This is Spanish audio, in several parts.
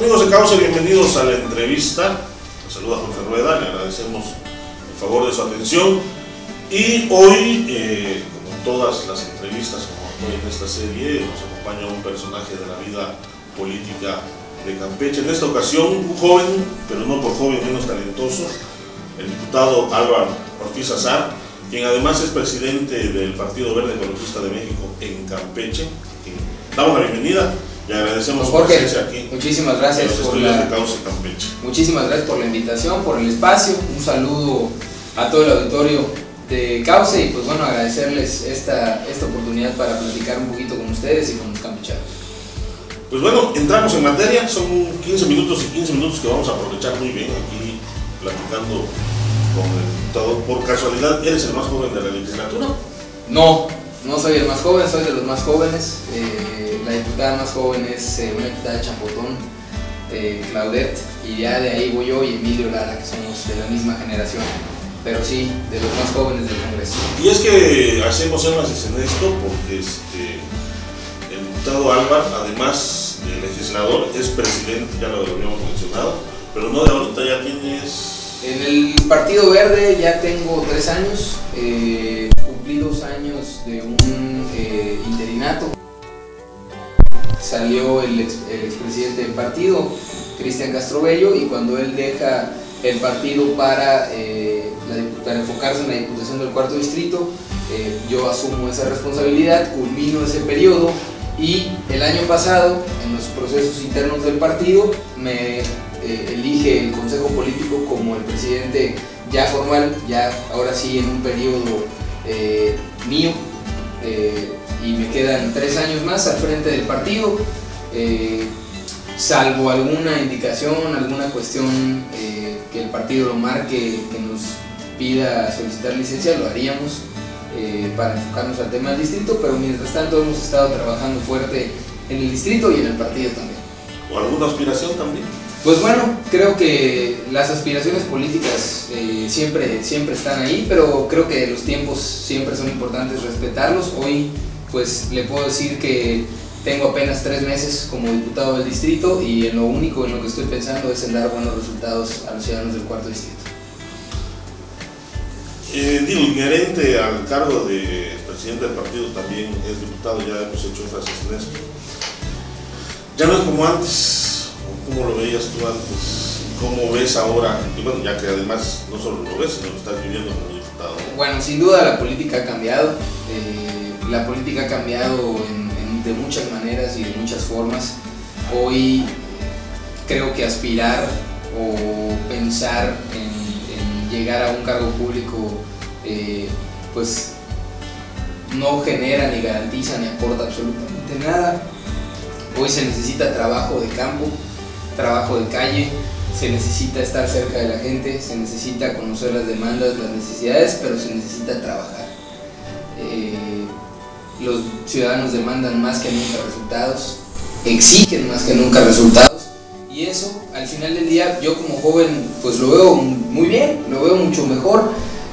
Amigos de Cauce, bienvenidos a la entrevista. Les saluda Jorge Rueda, le agradecemos el favor de su atención. Y hoy, como en todas las entrevistas, como hoy en esta serie, nos acompaña un personaje de la vida política de Campeche. En esta ocasión, un joven, pero no por joven menos talentoso, el diputado Álvaro Ortiz Azar, quien además es presidente del Partido Verde Ecologista de México en Campeche. Damos la bienvenida. Le agradecemos su presencia aquí. Muchísimas gracias por la Cauce Campeche. Muchísimas gracias por la invitación, por el espacio. Un saludo a todo el auditorio de Cauce y pues bueno, agradecerles esta oportunidad para platicar un poquito con ustedes y con los campechanos. Pues bueno, entramos en materia. Son 15 minutos y 15 minutos que vamos a aprovechar muy bien aquí platicando con el diputado. Por casualidad, ¿eres el más joven de la legislatura? No soy el más joven, soy de los más jóvenes. La diputada más joven es una diputada de Champotón, Claudette, y ya de ahí voy yo y Emilio Lara, que somos de la misma generación, pero sí, de los más jóvenes del Congreso. Y es que hacemos énfasis en esto porque el diputado Álvaro, además de legislador, es presidente, ya lo habíamos mencionado, pero no de ahorita, ya tienes... En el Partido Verde ya tengo 3 años, cumplí 2 años de un interinato. Salió el expresidente del partido, Cristian Castrobello, y cuando él deja el partido para enfocarse en la Diputación del Cuarto Distrito, yo asumo esa responsabilidad, culmino ese periodo y el año pasado, en los procesos internos del partido, me elige el Consejo Político como el presidente ya formal, ya ahora sí en un periodo mío. Y me quedan 3 años más al frente del partido, salvo alguna indicación, alguna cuestión que el partido lo marque, que nos pida solicitar licencia, lo haríamos para enfocarnos al tema del distrito, pero mientras tanto hemos estado trabajando fuerte en el distrito y en el partido también. ¿O alguna aspiración también? Pues bueno, creo que las aspiraciones políticas siempre están ahí, pero creo que los tiempos siempre son importantes respetarlos. Hoy pues le puedo decir que tengo apenas 3 meses como diputado del distrito y lo único en lo que estoy pensando es en dar buenos resultados a los ciudadanos del Cuarto Distrito. Inherente al cargo de presidente del partido también es diputado, ya hemos hecho énfasis en esto. Ya no es como antes. ¿Cómo lo veías tú antes? ¿Cómo ves ahora? Y bueno, ya que además no solo lo ves, sino lo estás viviendo como diputado. Bueno, sin duda la política ha cambiado. La política ha cambiado de muchas maneras y de muchas formas. Hoy creo que aspirar o pensar en llegar a un cargo público pues no genera ni garantiza ni aporta absolutamente nada. Hoy se necesita trabajo de campo, trabajo de calle, se necesita estar cerca de la gente, se necesita conocer las demandas, las necesidades, pero se necesita trabajar. Los ciudadanos demandan más que nunca resultados, exigen más que nunca resultados, y eso al final del día yo como joven pues lo veo muy bien, lo veo mucho mejor.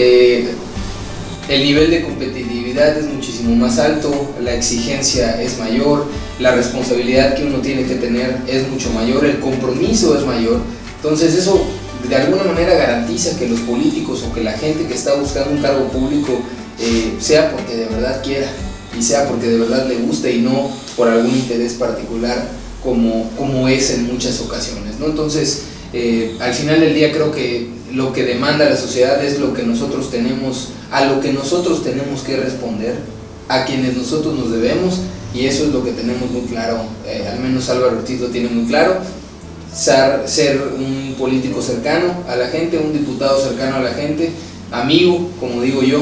El nivel de competitividad es muchísimo más alto, la exigencia es mayor, la responsabilidad que uno tiene que tener es mucho mayor, el compromiso es mayor. Entonces eso de alguna manera garantiza que los políticos o que la gente que está buscando un cargo público sea porque de verdad quiera y sea porque de verdad le guste y no por algún interés particular como es en muchas ocasiones, ¿no? Entonces al final del día creo que lo que demanda la sociedad es lo que nosotros tenemos, a lo que nosotros tenemos que responder, a quienes nosotros nos debemos, y eso es lo que tenemos muy claro, al menos Álvaro Ortiz lo tiene muy claro, ser un político cercano a la gente, un diputado cercano a la gente, amigo, como digo yo,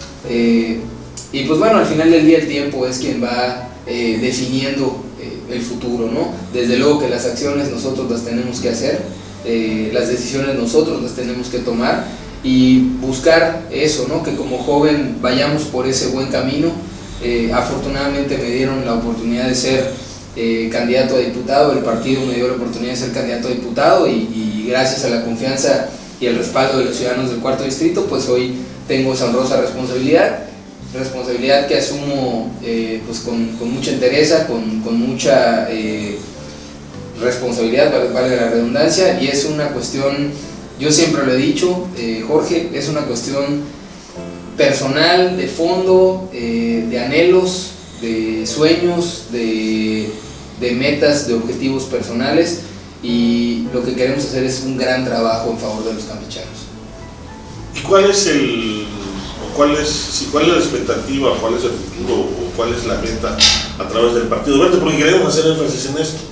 y pues bueno, al final del día el tiempo es quien va definiendo el futuro, ¿no? Desde luego que las acciones nosotros las tenemos que hacer, las decisiones nosotros las tenemos que tomar y buscar eso, ¿no? Que como joven vayamos por ese buen camino. Afortunadamente me dieron la oportunidad de ser candidato a diputado, el partido me dio la oportunidad de ser candidato a diputado y gracias a la confianza y el respaldo de los ciudadanos del Cuarto Distrito, pues hoy tengo esa honrosa responsabilidad que asumo pues con mucha entereza, con mucha responsabilidad, vale la redundancia, y es una cuestión, yo siempre lo he dicho, Jorge, es una cuestión personal, de fondo, de anhelos, de sueños, de metas, de objetivos personales, y lo que queremos hacer es un gran trabajo en favor de los campechanos. ¿Y cuál es la expectativa, cuál es el futuro o cuál es la meta a través del Partido Verde? Porque queremos hacer énfasis en esto.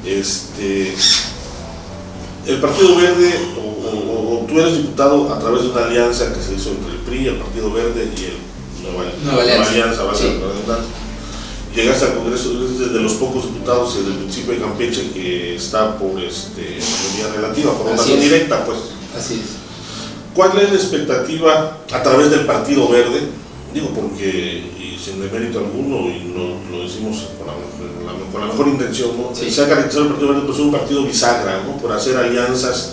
El Partido Verde, o tú eres diputado a través de una alianza que se hizo entre el PRI, el Partido Verde y el Nueva Alianza, sí. Llegaste al Congreso, eres de los pocos diputados del municipio de Campeche que está por mayoría relativa, por votación directa, pues. Así es. ¿Cuál es la expectativa a través del Partido Verde? Digo, porque, y sin demérito alguno, y lo decimos con la mejor intención, ¿no? Sí. Se ha caracterizado el Partido Verde por ser un partido bisagra, ¿no? Por hacer alianzas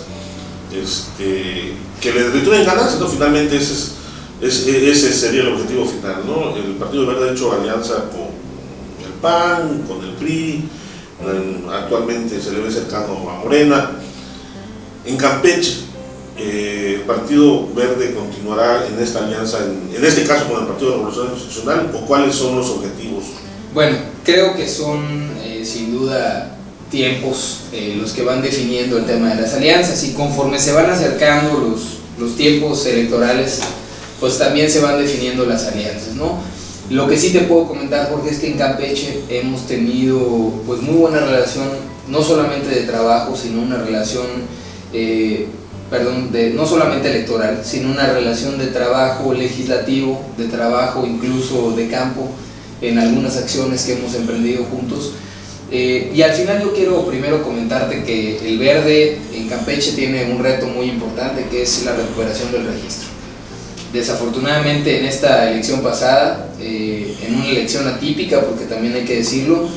que le retribuyen ganancias, ¿no? Finalmente ese sería el objetivo final, ¿no? El Partido Verde ha hecho alianza con el PAN, con el PRI, actualmente se le ve cercano a Morena. En Campeche, ¿el Partido Verde continuará en esta alianza, en este caso con el Partido de la Revolución Institucional, o cuáles son los objetivos? Bueno, creo que son sin duda tiempos los que van definiendo el tema de las alianzas, y conforme se van acercando los tiempos electorales, pues también se van definiendo las alianzas, ¿no? Lo que sí te puedo comentar, Jorge, es que en Campeche hemos tenido pues muy buena relación, no solamente de trabajo, sino una relación no solamente electoral, sino una relación de trabajo legislativo, de trabajo incluso de campo, en algunas acciones que hemos emprendido juntos. Y al final yo quiero primero comentarte que el Verde en Campeche tiene un reto muy importante, que es la recuperación del registro. Desafortunadamente en esta elección pasada, en una elección atípica, porque también hay que decirlo,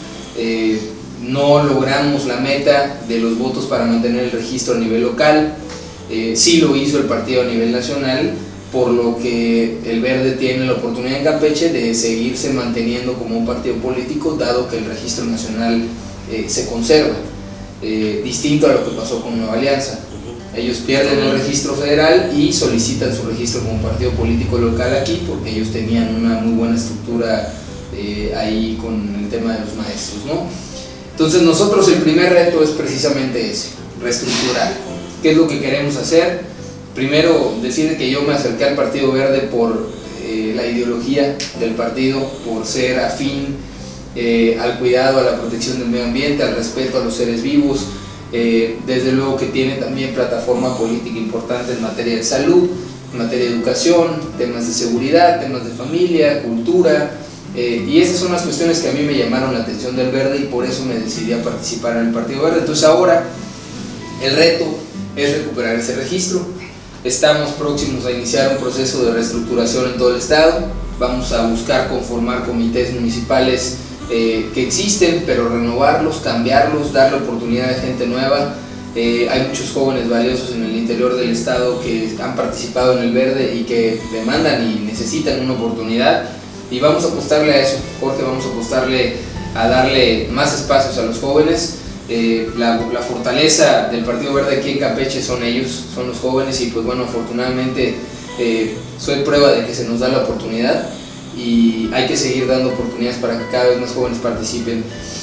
no logramos la meta de los votos para mantener el registro a nivel local. Sí lo hizo el partido a nivel nacional, por lo que el Verde tiene la oportunidad en Campeche de seguirse manteniendo como un partido político, dado que el registro nacional se conserva, distinto a lo que pasó con Nueva Alianza. Ellos pierden el registro federal y solicitan su registro como partido político local aquí, porque ellos tenían una muy buena estructura ahí con el tema de los maestros, ¿no? Entonces nosotros el primer reto es precisamente ese, reestructurar. ¿Qué es lo que queremos hacer? Primero, decir que yo me acerqué al Partido Verde por la ideología del partido, por ser afín al cuidado, a la protección del medio ambiente, al respeto a los seres vivos. Desde luego que tiene también plataforma política importante en materia de salud, en materia de educación, temas de seguridad, temas de familia, cultura, y esas son las cuestiones que a mí me llamaron la atención del Verde, y por eso me decidí a participar en el Partido Verde. Entonces ahora el reto es recuperar ese registro. Estamos próximos a iniciar un proceso de reestructuración en todo el estado. Vamos a buscar conformar comités municipales que existen, pero renovarlos, cambiarlos, darle oportunidad a gente nueva. Hay muchos jóvenes valiosos en el interior del estado que han participado en el Verde y que demandan y necesitan una oportunidad, y vamos a apostarle a eso, Jorge. Vamos a apostarle a darle más espacios a los jóvenes. La fortaleza del Partido Verde aquí en Campeche son ellos, son los jóvenes, y pues bueno, afortunadamente soy prueba de que se nos da la oportunidad, y hay que seguir dando oportunidades para que cada vez más jóvenes participen.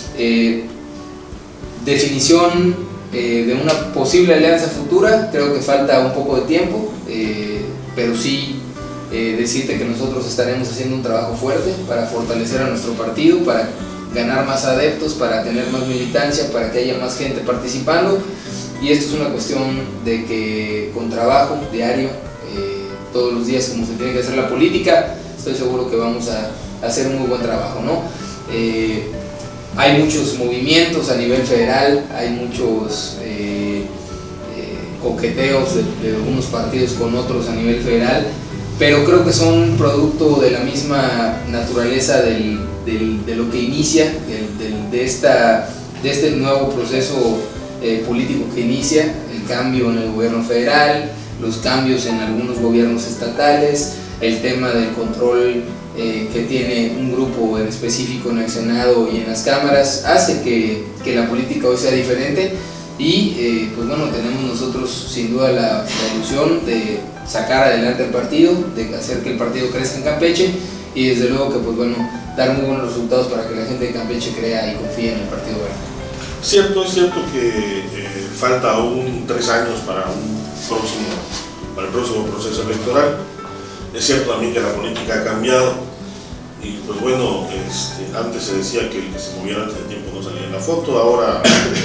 Definición de una posible alianza futura, creo que falta un poco de tiempo, pero sí decirte que nosotros estaremos haciendo un trabajo fuerte para fortalecer a nuestro partido, para ganar más adeptos, para tener más militancia, para que haya más gente participando, y esto es una cuestión de que con trabajo diario, todos los días, como se tiene que hacer la política, estoy seguro que vamos a hacer un muy buen trabajo, ¿no? Hay muchos movimientos a nivel federal, hay muchos coqueteos de unos partidos con otros a nivel federal, pero creo que son producto de la misma naturaleza de lo que inicia, de este nuevo proceso político que inicia, el cambio en el gobierno federal, los cambios en algunos gobiernos estatales, el tema del control que tiene un grupo en específico en el Senado y en las cámaras, hace que la política hoy sea diferente. Y pues bueno, tenemos nosotros sin duda la ilusión de sacar adelante el partido, de hacer que el partido crezca en Campeche, y desde luego que pues bueno, dar muy buenos resultados para que la gente de Campeche crea y confíe en el Partido Verde. Es cierto que falta aún 3 años para el próximo proceso electoral. Es cierto también que la política ha cambiado y pues bueno, antes se decía que el que se moviera antes de tiempo no salía en la foto, ahora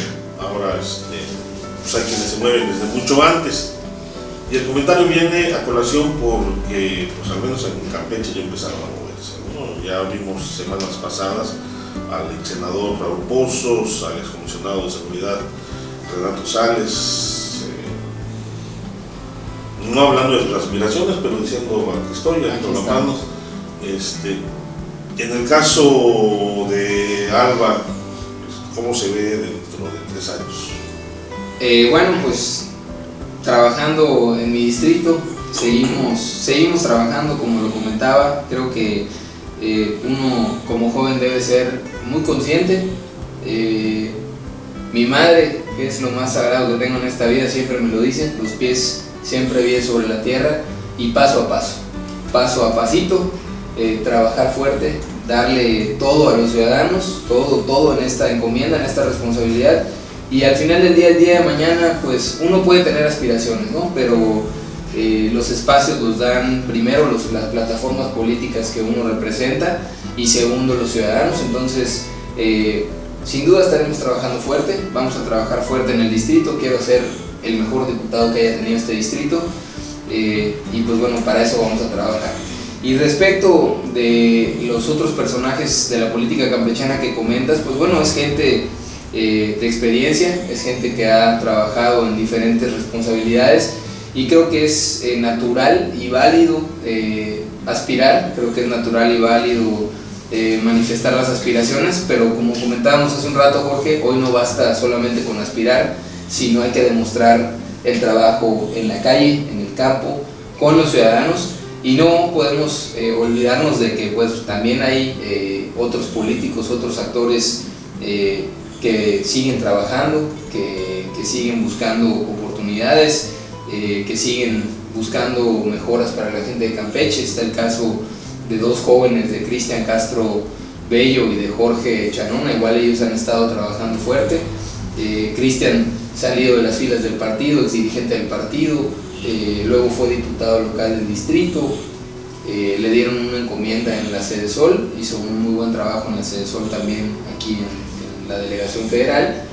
pues hay quienes se mueven desde mucho antes. Y el comentario viene a colación porque pues al menos en Campeche ya empezaron a moverse, ¿no? Ya vimos semanas pasadas al ex senador Raúl Pozos, al ex comisionado de seguridad Renato Sales, no hablando de sus aspiraciones, pero diciendo aquí estoy, dando las manos. En el caso de Alba, ¿cómo se ve dentro de 3 años? Bueno, pues trabajando en mi distrito, seguimos trabajando como lo comentaba. Creo que uno como joven debe ser muy consciente. Mi madre, que es lo más sagrado que tengo en esta vida, siempre me lo dice: los pies siempre bien sobre la tierra y paso a pasito, trabajar fuerte, darle todo a los ciudadanos, todo en esta encomienda, en esta responsabilidad. Y al final del día, el día de mañana, pues uno puede tener aspiraciones, ¿no? Pero los espacios los dan primero las plataformas políticas que uno representa y segundo los ciudadanos. Entonces, sin duda estaremos trabajando fuerte, vamos a trabajar fuerte en el distrito. Quiero ser el mejor diputado que haya tenido este distrito, y pues bueno, para eso vamos a trabajar. Y respecto de los otros personajes de la política campechana que comentas, pues bueno, es gente de experiencia, es gente que ha trabajado en diferentes responsabilidades, y creo que es natural y válido aspirar, creo que es natural y válido manifestar las aspiraciones, pero como comentábamos hace un rato, Jorge, hoy no basta solamente con aspirar, sino hay que demostrar el trabajo en la calle, en el campo, con los ciudadanos. Y no podemos olvidarnos de que pues también hay otros políticos, otros actores que siguen trabajando, que siguen buscando oportunidades, que siguen buscando mejoras para la gente de Campeche. Está el caso de 2 jóvenes, de Cristian Castro Bello y de Jorge Chanona. Igual ellos han estado trabajando fuerte. Cristian salido de las filas del partido, es dirigente del partido, luego fue diputado local del distrito, le dieron una encomienda en la Sede Sol, hizo un muy buen trabajo en la Sede Sol también aquí en la delegación federal,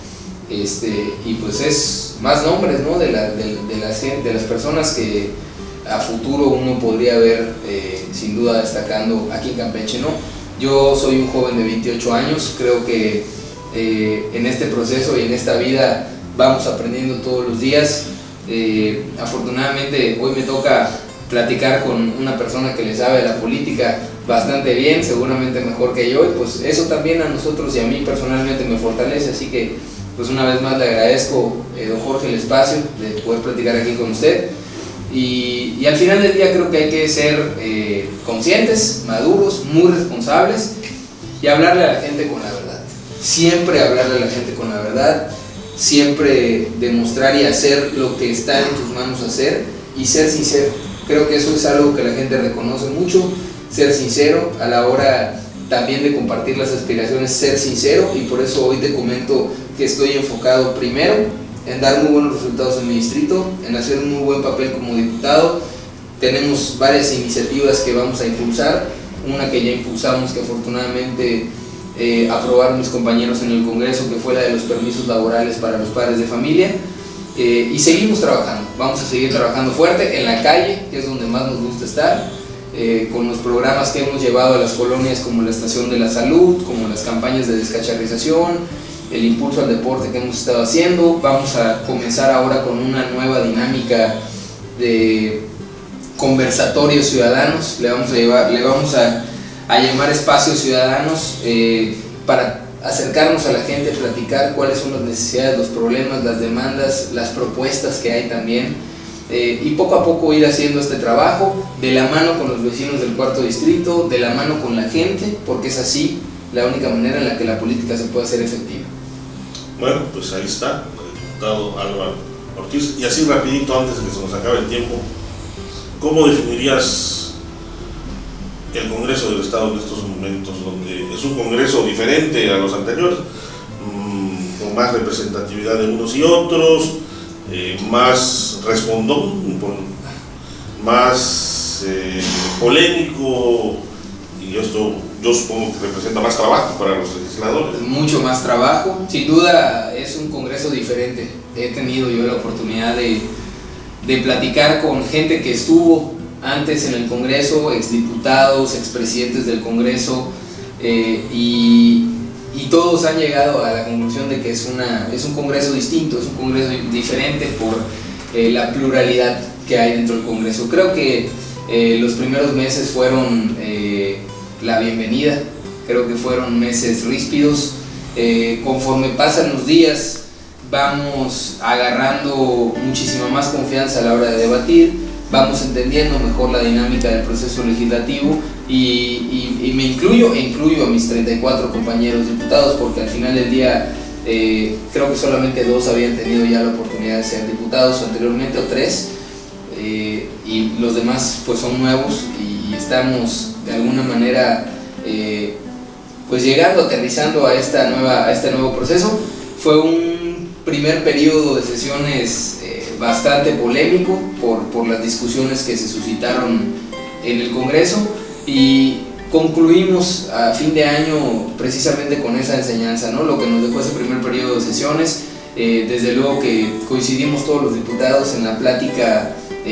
y pues es más nombres, ¿no? de las personas que a futuro uno podría ver sin duda destacando aquí en Campeche, ¿no? Yo soy un joven de 28 años, creo que en este proceso y en esta vida vamos aprendiendo todos los días. Afortunadamente hoy me toca platicar con una persona que le sabe de la política bastante bien, seguramente mejor que yo, y pues eso también a nosotros y a mí personalmente me fortalece. Así que pues una vez más le agradezco, don Jorge, el espacio de poder platicar aquí con usted, y al final del día creo que hay que ser conscientes, maduros, muy responsables, y hablarle a la gente con la verdad, siempre hablarle a la gente con la verdad, siempre demostrar y hacer lo que está en tus manos hacer, y ser sincero. Creo que eso es algo que la gente reconoce mucho, ser sincero a la hora también de compartir las aspiraciones, ser sincero, y por eso hoy te comento que estoy enfocado primero en dar muy buenos resultados en mi distrito, en hacer un muy buen papel como diputado. Tenemos varias iniciativas que vamos a impulsar, una que ya impulsamos, que afortunadamente aprobaron mis compañeros en el Congreso, que fue la de los permisos laborales para los padres de familia, y seguimos trabajando, vamos a seguir trabajando fuerte en la calle, que es donde más nos gusta estar, con los programas que hemos llevado a las colonias, como la Estación de la Salud, como las campañas de descacharrización, el impulso al deporte que hemos estado haciendo. Vamos a comenzar ahora con una nueva dinámica de conversatorios ciudadanos, le vamos a llamar espacios ciudadanos, para acercarnos a la gente, platicar cuáles son las necesidades, los problemas, las demandas, las propuestas que hay también, y poco a poco ir haciendo este trabajo de la mano con los vecinos del cuarto distrito, de la mano con la gente, porque es así la única manera en la que la política se puede hacer efectiva. Bueno, pues ahí está el diputado Álvaro Ortiz. Y así rapidito, antes de que se nos acabe el tiempo, ¿cómo definirías el Congreso del Estado en estos momentos, donde es un Congreso diferente a los anteriores, con más representatividad de unos y otros, más respondón, más polémico, y esto yo supongo que representa más trabajo para los legisladores? Mucho más trabajo, sin duda es un Congreso diferente. He tenido yo la oportunidad de platicar con gente que estuvo antes en el Congreso, exdiputados, expresidentes del Congreso, y todos han llegado a la conclusión de que es un Congreso distinto, es un Congreso diferente por la pluralidad que hay dentro del Congreso. Creo que los primeros meses fueron la bienvenida, creo que fueron meses ríspidos. Conforme pasan los días vamos agarrando muchísima más confianza a la hora de debatir, vamos entendiendo mejor la dinámica del proceso legislativo, y me incluyo a mis 34 compañeros diputados, porque al final del día creo que solamente 2 habían tenido ya la oportunidad de ser diputados anteriormente, o 3, y los demás pues son nuevos, y estamos de alguna manera pues llegando, aterrizando a este nuevo proceso. Fue un primer periodo de sesiones bastante polémico por las discusiones que se suscitaron en el Congreso, y concluimos a fin de año precisamente con esa enseñanza, ¿no? Lo que nos dejó ese primer periodo de sesiones. Desde luego que coincidimos todos los diputados en la plática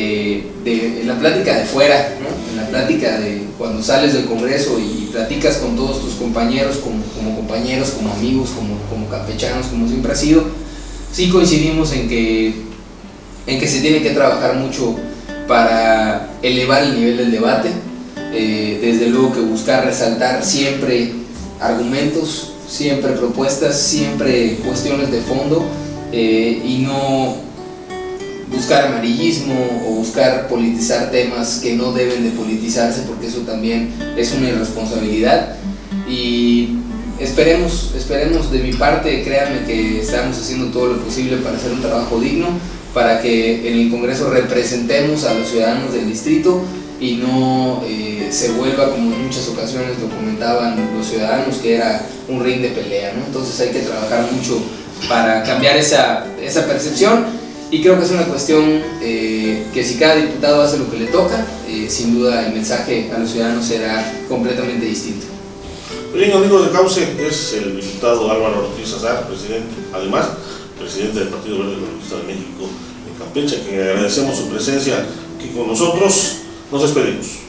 de fuera, ¿no? En la plática de cuando sales del Congreso y platicas con todos tus compañeros, como compañeros, como amigos, como campechanos, como siempre ha sido. Sí coincidimos en que se tiene que trabajar mucho para elevar el nivel del debate, desde luego que buscar resaltar siempre argumentos, siempre propuestas, siempre cuestiones de fondo, y no buscar amarillismo o buscar politizar temas que no deben de politizarse, porque eso también es una irresponsabilidad. Y esperemos de mi parte, créanme que estamos haciendo todo lo posible para hacer un trabajo digno, para que en el Congreso representemos a los ciudadanos del distrito y no se vuelva, como en muchas ocasiones lo comentaban los ciudadanos, que era un ring de pelea, ¿no? Entonces hay que trabajar mucho para cambiar esa percepción, y creo que es una cuestión que si cada diputado hace lo que le toca, sin duda el mensaje a los ciudadanos será completamente distinto. Bien, amigos de Cauce, es el diputado Álvaro Ortiz Azar, además presidente del Partido Verde Ecologista de México en Campeche, que agradecemos su presencia aquí con nosotros. Nos despedimos.